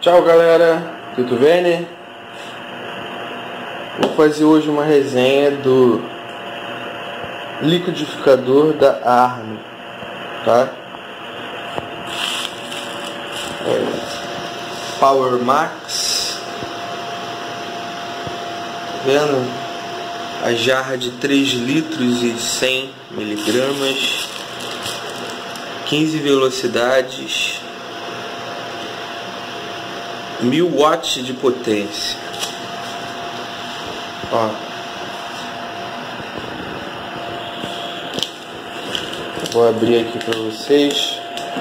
Tchau galera, tudo bem? Vou fazer hoje uma resenha do liquidificador da Arno, tá? Power Max, tá vendo? A jarra de 3 litros e 100 miligramas, 15 velocidades, 1000 watts de potência. Ó, vou abrir aqui para vocês.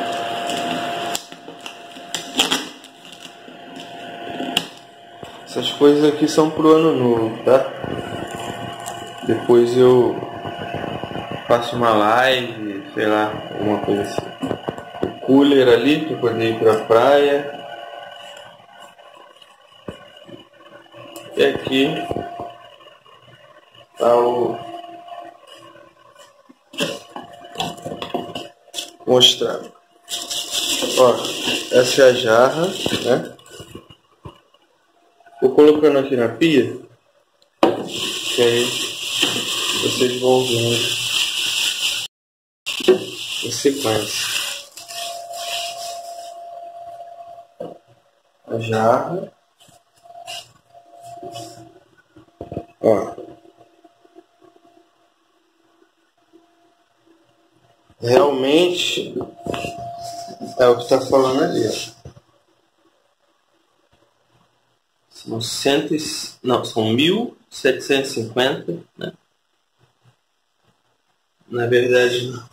Essas coisas aqui são pro ano novo, tá? Depois eu faço uma live, sei lá, alguma coisa assim. O cooler ali para poder ir pra praia. E aqui tá o... mostrar. Ó, essa é a jarra, né? Vou colocando aqui na pia, que aí vocês vão vendo em sequência. A jarra. Ó, realmente é o que está falando ali, ó. São 1750, né? Na verdade não.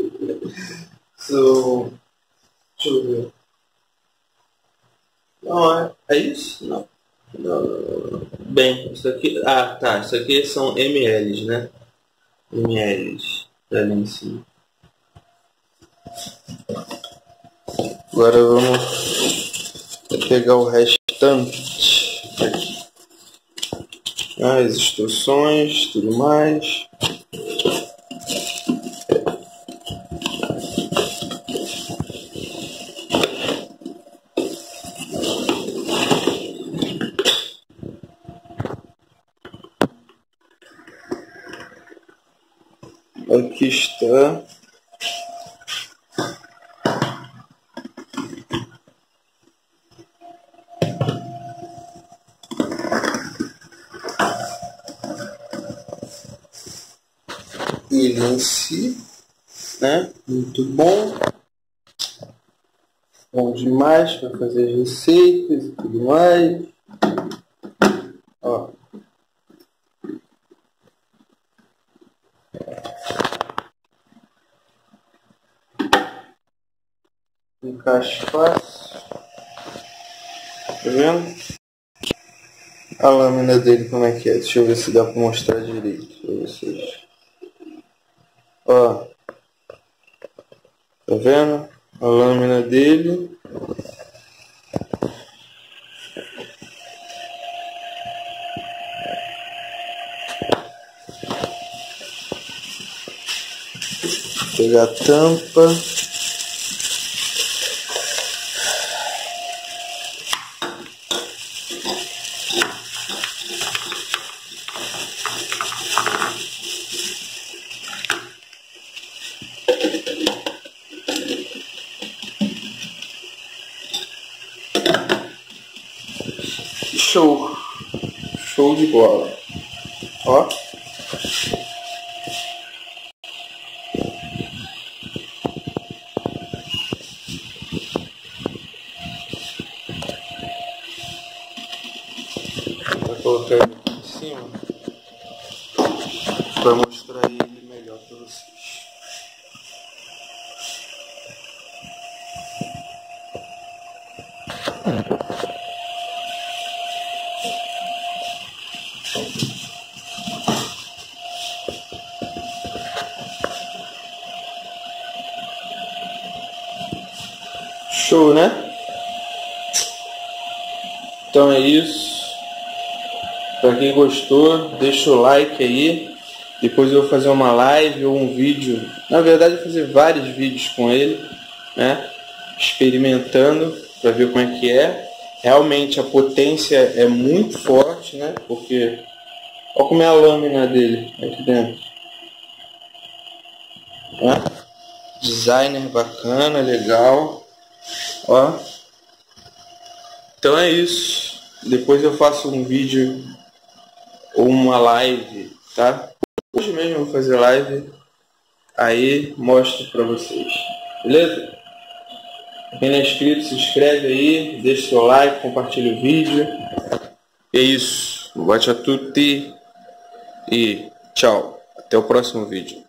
Deixa eu ver. Não, é isso? Não. Bem, isso aqui... Ah, tá. Isso aqui são ml, né? ml. Ali em cima. Agora vamos pegar o restante aqui. As instruções, tudo mais. Aqui está ele em si, né? Muito bom, bom demais para fazer receitas e tudo mais. Ó, encaixe fácil, tá vendo? A lâmina dele como é que é? Deixa eu ver se dá para mostrar direito para vocês. Ó, tá vendo? A lâmina dele. Vou pegar a tampa. Show de bola. Ó, vou colocar ele aqui em cima para mostrar ele melhor para vocês. Show, né? Então é isso. Para quem gostou, deixa o like aí. Depois eu vou fazer uma live ou um vídeo. Na verdade, eu vou fazer vários vídeos com ele, né? Experimentando para ver como é que é. realmente a potência é muito forte, né? Porque olha como é a lâmina dele aqui dentro. Né? Designer bacana, legal. Ó. Então é isso. Depois eu faço um vídeo ou uma live, tá? Hoje mesmo eu vou fazer live. Aí mostro pra vocês. Beleza? Quem não é inscrito, se inscreve aí, deixa seu like, compartilha o vídeo. É isso. Boa noite a tutti e tchau. Até o próximo vídeo.